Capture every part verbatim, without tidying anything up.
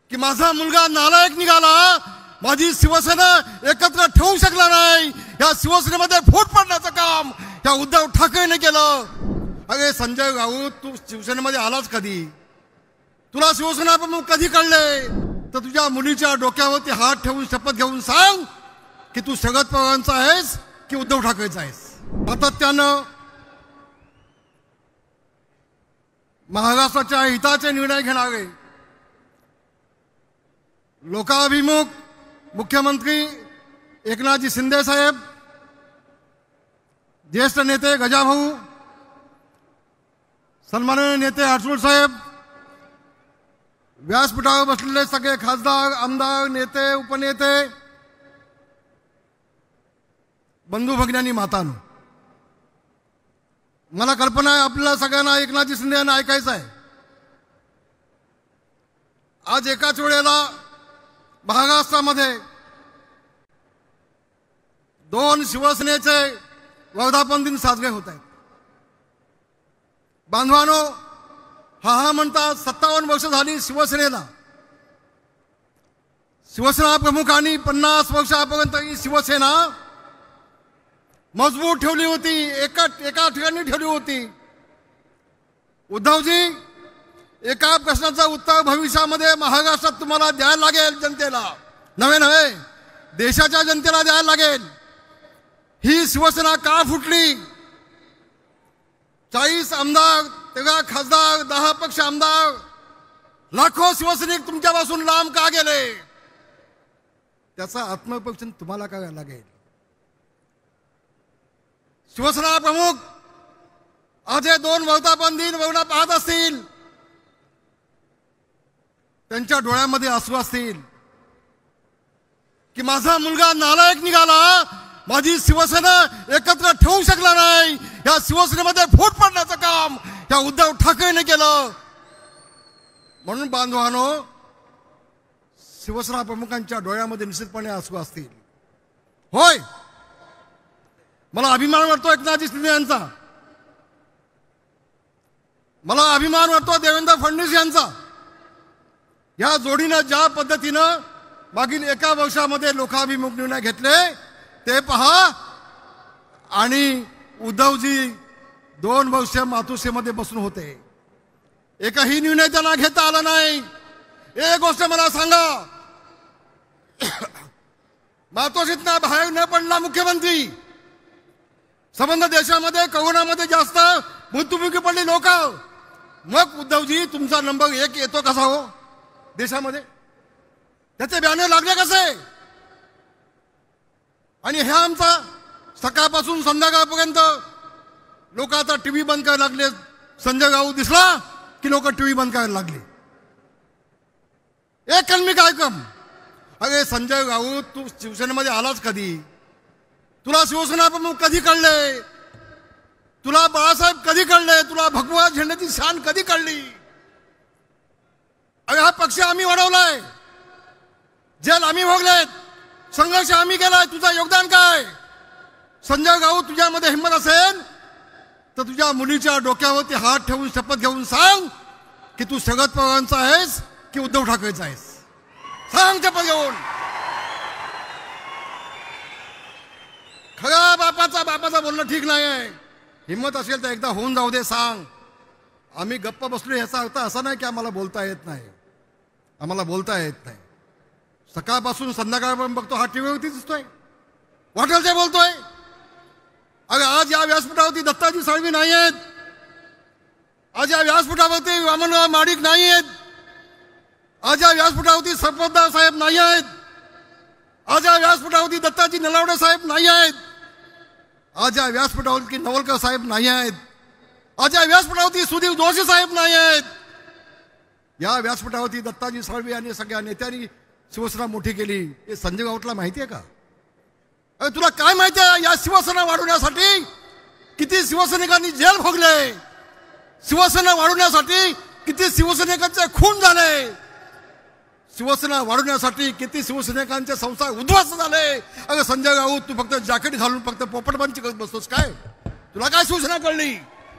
की माझा मुलगा नालायक निघाला, माझी शिवसेना एकत्र ठेवू शकला नाही, या शिवसेनेमध्ये फूट पडण्याचं काम या उद्धव ठाकरेने केलं. अरे संजय राऊत, तू शिवसेनेमध्ये आलाच कधी? तुला शिवसेना प्रमुख कधी कळले? तर तुझ्या मुलीच्या डोक्यावरती हात ठेवून शपथ घेऊन सांग की तू शरद पवारांचा आहेस की उद्धव ठाकरेचा आहेस. सातत्यानं महाराष्ट्राच्या हिताचे निर्णय घेणारे लोकाभिमुख मुख्यमंत्री एकनाथजी शिंदे साहेब, ज्येष्ठ नेते गजाभाऊ, सन्माननीय नेते आठवले साहेब, व्यासपीठावर बसलेले सगळे खासदार, आमदार, नेते, उपनेते, बंधू भगिनी, मातांनो, मला कल्पना आहे आपल्याला सगळ्यांना एकनाथजी शिंदे यांना ऐकायचं आहे. आज एकाच वेळेला महाराष्ट्रामध्ये दोन शिवसेनेचे वर्धापन दिन साजरे होत आहेत. बांधवानो, हा हा म्हणतात सत्तावन्न वर्ष झाली शिवसेनेला. शिवसेना प्रमुखांनी पन्नास वर्षापर्यंत ही शिवसेना मजबूत ठेवली होती, एका एका ठिकाणी ठेवली होती. उद्धवजी, एका प्रश्नाचं उत्तर भविष्यामध्ये महाराष्ट्रात तुम्हाला द्यायला लागेल, जनतेला नव्हे नव्हे देशाच्या जनतेला द्यायला लागेल. ही शिवसेना का फुटली? चाळीस आमदार, तेरा खासदार, दहा पक्ष आमदार, लाखो शिवसैनिक तुमच्यापासून लांब का गेले? त्याचा आत्मपरीक्षण तुम्हाला करायला लागेल. शिवसेना प्रमुख आज हे दोन वर्धापन दिन वर्णा पाहत असतील, त्यांच्या डोळ्यामध्ये आसू असतील की माझा मुलगा नालायक निघाला, माझी शिवसेना एकत्र ठेवू शकला नाही, या शिवसेनेमध्ये फूट पडण्याचं काम या उद्धव ठाकरेने केलं. म्हणून बांधवानो, शिवसेना प्रमुखांच्या डोळ्यामध्ये निश्चितपणे आसू असतील. होय, मला अभिमान वाटतो एकनाथजी शिंदे यांचा, मला अभिमान वाटतो देवेंद्र फडणवीस यांचा. या जोडीनं ज्या पद्धतीनं मागील एका वर्षामध्ये लोकाभिमुख निर्णय घेतले ते पहा. आणि उद्धवजी दोन वर्ष मातोश्रीमध्ये बसून होते, एकही निर्णय त्यांना घेता आला नाही. एक गोष्ट मला सांगा, मातोश्रीतनं बाहेर न पडला मुख्यमंत्री, संबंध देशामध्ये कोरोनामध्ये जास्त मृत्युमुखी पडली लोक, मग उद्धवजी तुमचा नंबर एक येतो कसा हो देशामध्ये? त्याचे बॅनर लागले कसे? आणि ह्या आमचा सकाळपासून संध्याकाळपर्यंत लोक आता टीव्ही बंद करायला लागले. संजय राऊत दिसला की लोक टीव्ही बंद करायला लागले. एक कलमी काय कम? अरे संजय राऊत, तू शिवसेनेमध्ये आलाच कधी? तुला शिवसेना प्रमुख कधी कळले? तुला बाळासाहेब कधी कळले? तुला भगवा झेंड्याची शान कधी कळली? अरे हा पक्ष आम्ही वाढवलाय, जेल आम्ही भोगलेत, संघर्ष आम्ही केलाय, तुझं योगदान काय? संजय राऊत, तुझ्यामध्ये हिंमत असेल तर तुझ्या मुलीच्या डोक्यावरती हात ठेवून शपथ घेऊन सांग की तू शरद पवारांचा आहेस की उद्धव ठाकरेचा आहेस. सांग शपथ घेऊन. खरा बापाचा बापाचा बोलणं ठीक नाही आहे. हिंमत असेल तर एकदा होऊन जाऊ दे, सांग. आम्ही गप्प बसलो याचा अर्थ असा नाही की आम्हाला बोलता येत नाही. आम्हाला बोलता येत नाही. सकाळपासून संध्याकाळपर्यंत बघतो हा टीव्हीवरती दिसतोय, वाटेल ते बोलतोय. अरे आज या व्यासपीठावरती दत्ताजी साळवी नाही आहेत, आज या व्यासपीठावरती वामनराव माडिक नाही आहेत, आज या व्यासपीठावरती सरपतदार साहेब नाही आहेत, आज या व्यासपीठावरती दत्ताजी नलावडे साहेब नाही आहेत, आज या व्यासपीठावरती नवलकर साहेब नाही आहेत, आज या व्यासपीठावरती सुधीर जोशी साहेब नाही आहेत. या व्यासपीठावरती दत्ताजी साळवी आणि सगळ्या नेत्यांनी शिवसेना मोठी केली. हे संजय राऊतला माहिती आहे का? अरे तुला काय माहिती आहे? या शिवसेना वाढवण्यासाठी किती शिवसैनिकांनी जेल भोगले, शिवसेना वाढवण्यासाठी किती शिवसैनिकांचे खून झाले, शिवसेना वाढवण्यासाठी किती शिवसैनिकांचे संसार उद्ध्वस्त झाले. अगं संजय राऊत, तू फक्त जॅकेट घालून फक्त पोपटबांची करत बसतोस काय? तुला काय शिवसेना कळली?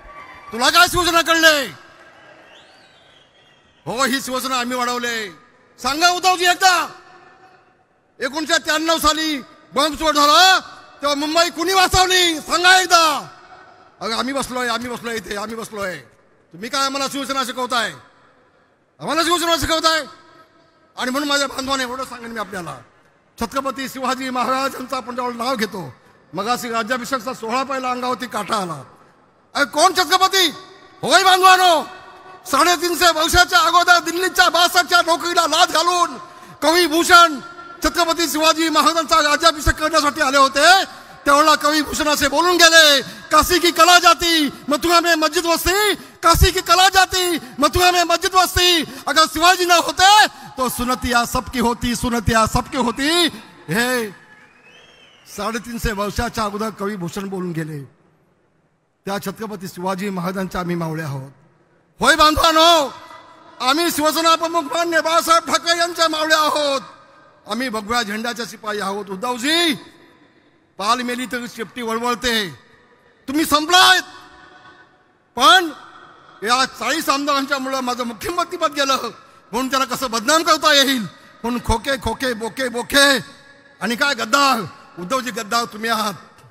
तुला काय शिवसेना कळले? हो, ही शिवसेना आम्ही वाढवले. सांगा उद्धवजी एकदा, एकोणीसशे त्र्याण्णव साली बॉम्बस्फोट झाला तेव्हा मुंबई कुणी वाचवली सांगा एकदा. अगं आम्ही बसलोय, आम्ही बसलोय इथे, आम्ही बसलोय. तुम्ही काय आम्हाला शिवसेना शिकवताय, आम्हाला शिवसेना शिकवताय. आणि म्हणून माझ्या बांधवाने एवढं सांगेन मी आपल्याला, छत्रपती शिवाजी महाराजांचं आपण जेव्हा नाव घेतो, मगाशी राज्याभिषेकचा सोहळा पहिला अंगावरती काटा आला. अरे कोण छत्रपती? होय बांधवानो, साडेतीनशे वर्षाच्या अगोदर दिल्लीच्या बादशाहच्या नोकरीला लाच घालून कवी भूषण छत्रपती शिवाजी महाराजांचा राज्याभिषेक करण्यासाठी आले होते. तेवढा कवी भूषण असे बोलून गेले, काशी की कला जाती मथुरा में मस्जिद वस्ती, काशी की कला जाती मथुरा में मस्जिद वस्ती. अगर शिवाजी न होते तो सुनतिया सबकी होती, सुनतिया सबकी होती. हे साडेतीनशे वर्षाच्या अगोदर कवी भूषण बोलून गेले. त्या छत्रपती शिवाजी महाराजांच्या आम्ही मावळे आहोत. होय बांधवानो, आम्ही शिवसेना प्रमुख मान्य बाळासाहेब ठाकरे यांच्या मावळे आहोत. आम्ही भगव्या झेंड्याच्या शिपाई आहोत. उद्धवजी, पाल मेली तरी शेपटी वळवळते. तुम्ही संपलात, पण या चाळीस आमदारांच्या मुळे माझं मुख्यमंत्रीपद गेलं म्हणून त्याला कसं बदनाम करता येईल म्हणून खोके खोके बोके बोके. आणि काय गद्दार उद्धवजी, गद्दार तुम्ही आहात.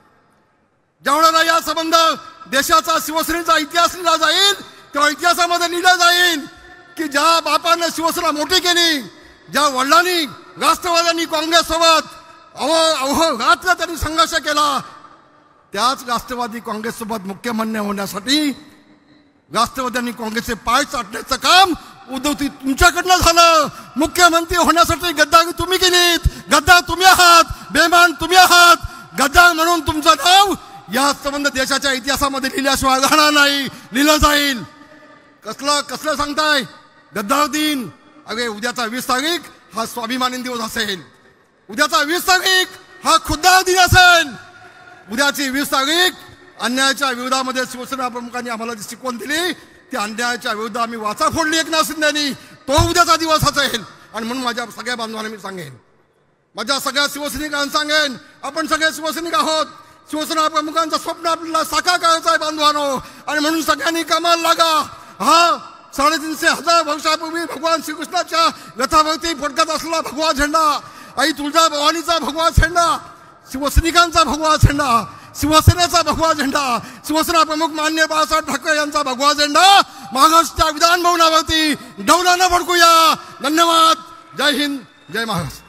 जेवढा या संबंध देशाचा शिवसेनेचा इतिहास लिहिला जाईल तेव्हा इतिहासामध्ये लिहिलं जाईल की ज्या बापानं शिवसेना मोठी केली, ज्या वडिलांनी राष्ट्रवाद्यांनी काँग्रेससोबत अहो अहो रात्र त्यांनी संघर्ष केला, त्याच राष्ट्रवादी काँग्रेससोबत मुख्यमंत्री होण्यासाठी राष्ट्रवाद्यांनी काँग्रेसचे पाय चाटण्याचं काम उद्धवजी तुमच्याकडनं झालं. मुख्यमंत्री होण्यासाठी गद्दारी तुम्ही केलीत. गद्दार तुम्ही आहात, बेमान तुम्ही आहात. गद्दार म्हणून तुमचं नाव या संबंध देशाच्या इतिहासामध्ये लिहिल्याशिवाय राहणार नाही, लिहिलं जाईल. कसलं कसलं सांगताय गद्दार दिन? अरे उद्याचा वीस तारीख हा स्वाभिमानी दिवस असेल, उद्याचा वीस तारीख हा खुद्दार दिन असेल. उद्याची वीस तारीख अन्यायाच्या विरोधामध्ये शिवसेना प्रमुखांनी आम्हाला जी शिकवण दिली त्या अन्यायाच्या विरुद्ध आम्ही वाचा फोडली एकनाथ शिंदेनी, तो उद्याचा दिवस असेल. आणि म्हणून माझ्या सगळ्या बांधवांना मी सांगेन, माझ्या सगळ्या शिवसैनिकांना सांगेन, आपण सगळे शिवसैनिक आहोत. शिवसेना प्रमुखांचं स्वप्न आपल्याला साकार करायचं आहे बांधवानो. आणि म्हणून सगळ्यांनी कामाला लागा. हा साडेतीनशे हजार वर्षापूर्वी भगवान श्रीकृष्णाच्या रथावरती फडकत असलेला भगवा झेंडा, आई तुळजा भवानीचा भगवा झेंडा, शिवसैनिकांचा भगवा झेंडा, शिवसेनेचा भगवा झेंडा, शिवसेना प्रमुख मान्य बाळासाहेब ठाकरे यांचा भगवा झेंडा महाराष्ट्राच्या विधान भवनावरती डौलानं फडकूया. धन्यवाद. जय हिंद, जय महाराष्ट्र.